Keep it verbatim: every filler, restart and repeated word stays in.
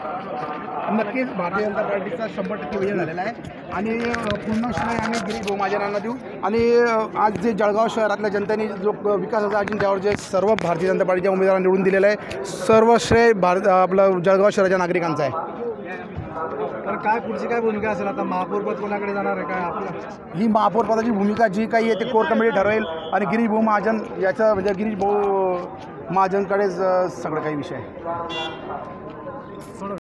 नक्कीच भारतीय जनता पार्टीचा शंभर टक्के विजय झालेला आहे आणि पूर्ण श्रेय आम्ही गिरीश भाऊ महाजनांना देऊ। आणि आज जे जळगाव शहरातल्या जनतेने जो विकासाचा अजेंड्यावर जे सर्व भारतीय जनता पार्टीच्या उमेदवारांना निवडून दिलेलं आहे, सर्व श्रेय भारत आपलं जळगाव शहराच्या नागरिकांचं आहे। तर काय पुढची काय भूमिका असेल आता? महापौरपद कोणाकडे जाणार आहे काय आपलं? ही महापौरपदाची भूमिका जी काही आहे ते कोर कमिटी ठरवेल आणि गिरीश भाऊ महाजन याचं म्हणजे गिरीश भाऊ महाजनकडेच सगळं काही विषय आहे।